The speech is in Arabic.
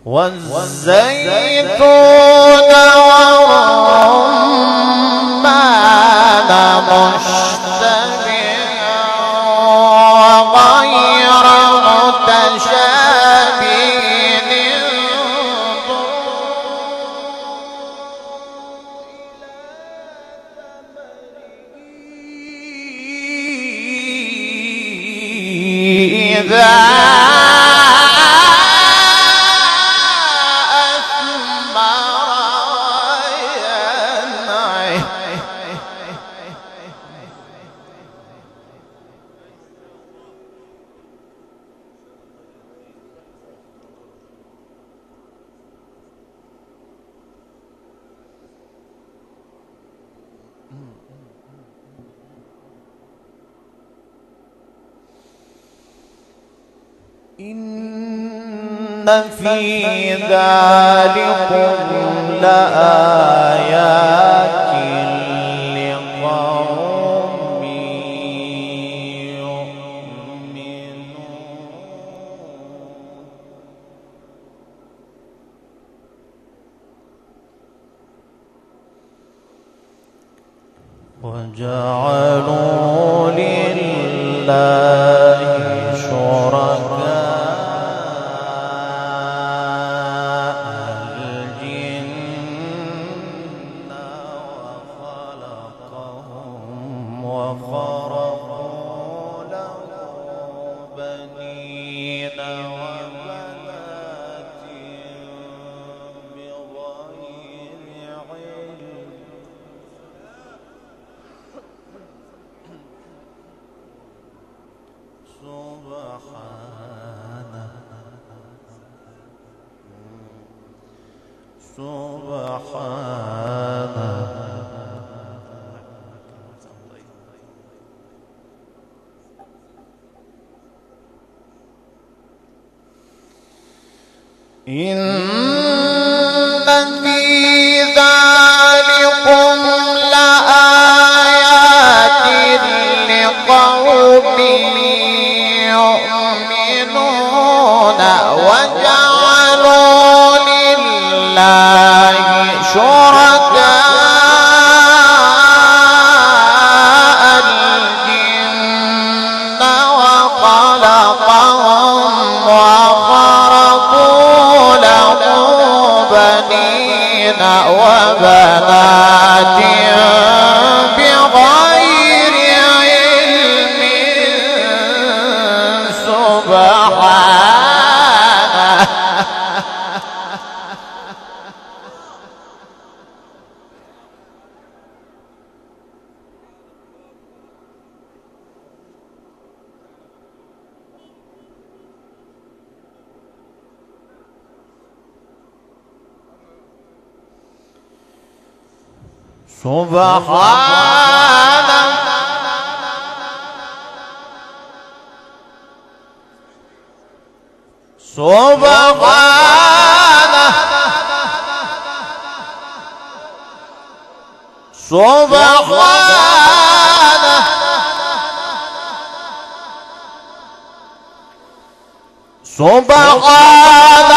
والزيتون والرمان مشتبها وغير متشابه إذا إن في ذلكم لآيات لقوم يؤمنون وجعلوا لله شركاء وخرقوا له بنين وبنات بغير علم سبحانه إن في ذلكم لآيات لقوم يؤمنون وجعلوا لله شركاء الجن وخلقهم وخرقوا له بنين وبنات بغير علم سبحانه سبحانه سبحانه سبحانه سبحانه